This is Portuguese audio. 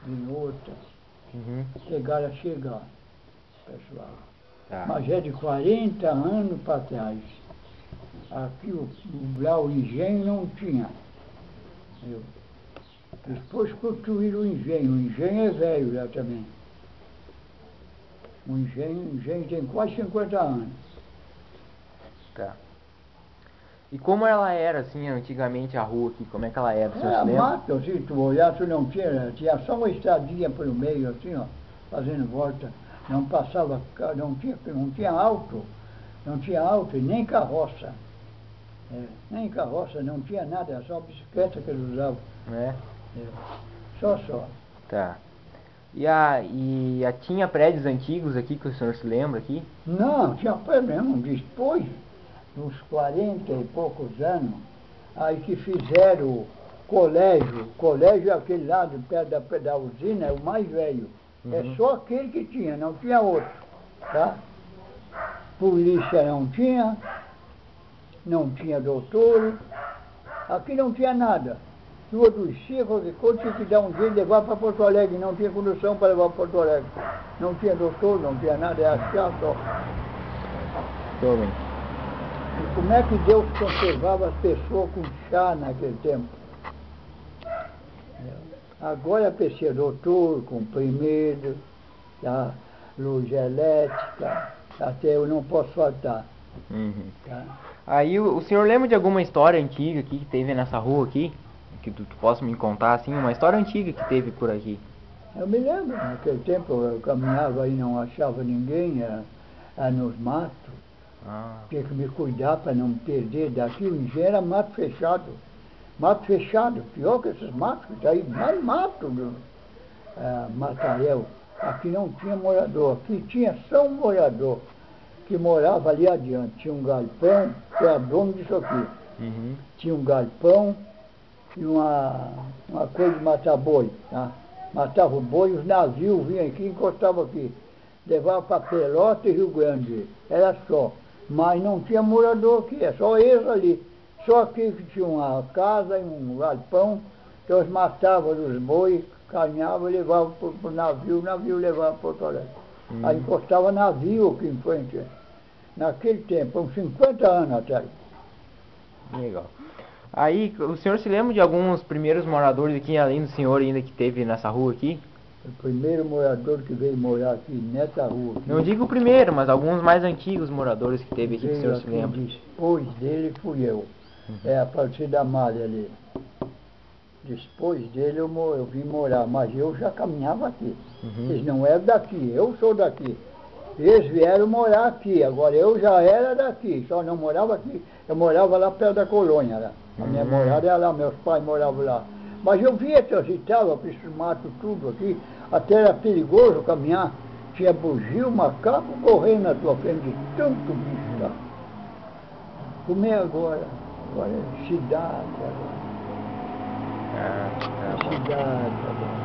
em outra. Uhum. Chegaram a chegar, pessoal. Tá. Mas é de 40 anos para trás. Aqui lá o engenho não tinha. Entendeu? Depois construíram o engenho. O engenho é velho lá também. O engenho tem quase 50 anos. Tá. E como ela era, assim, antigamente a rua aqui? Como é que ela era? O senhor se Era lembra? mato, assim, tu olhar, tu não tinha só uma estradinha pelo meio, assim, ó, fazendo volta. Não passava, não tinha auto, não tinha auto e nem carroça. É, nem carroça, não tinha nada, era só bicicleta que eles usavam. É? É, só. Tá. Tinha prédios antigos aqui que o senhor se lembra aqui? Não, tinha problema. Depois, uns 40 e poucos anos, aí que fizeram o colégio. Colégio é aquele lá de perto da usina, é o mais velho. É Uhum. só aquele que tinha, não tinha outro. Tá? Polícia não tinha doutor, aqui não tinha nada. Se o adoecia, qualquer coisa, tinha que dar um jeito de levar para Porto Alegre, não tinha condução para levar para Porto Alegre. Não tinha doutor, não tinha nada, era chá só. Tô bem. E como é que Deus conservava as pessoas com chá naquele tempo? Agora precisa doutor, comprimido, tá? Luz elétrica, até eu não posso faltar. Uhum. Tá? Aí o senhor lembra de alguma história antiga aqui que teve nessa rua aqui? Que tu possa me contar, assim, uma história antiga que teve por aqui. Eu me lembro, naquele tempo eu caminhava e não achava ninguém, era nos matos. Ah. Tinha que me cuidar para não me perder daqui. O engenho era mato fechado. Mato fechado, pior que esses matos que está aí, mais mato do Mataréu. Aqui não tinha morador, aqui tinha só um morador que morava ali adiante. Tinha um galpão, que era dono disso aqui. Uhum. Tinha um galpão e uma coisa de matar boi, tá? Matava o boi, os navios vinham aqui, encostavam aqui. Levava para Pelota e Rio Grande. Era só. Mas não tinha morador aqui, é só eles ali. Só aqui que tinha uma casa e um galpão, que eles matavam os bois, canhavam e levavam para o navio levava para Porto Alegre. Aí encostava navio aqui em frente. Naquele tempo, uns 50 anos atrás. Legal. Aí, o senhor se lembra de alguns primeiros moradores aqui, além do senhor ainda que teve nessa rua aqui? O primeiro morador que veio morar aqui nessa rua. Não digo o primeiro, mas alguns mais antigos moradores que teve aqui que o Veio senhor se aqui lembra. depois dele fui eu. É a partir da malha ali. Depois dele eu vim morar, mas eu já caminhava aqui. Uhum. Eles não eram daqui, eu sou daqui. Eles vieram morar aqui, agora eu já era daqui, só não morava aqui. Eu morava lá perto da colônia, lá. A minha morada era lá, meus pais moravam lá. Mas eu via, transitava por esse mato tudo aqui, até era perigoso caminhar. Tinha bugio, macaco correndo na tua frente, de tanto bicho, tá? Como é agora? Agora é cidade agora. Ah, tá bom. Cidade agora.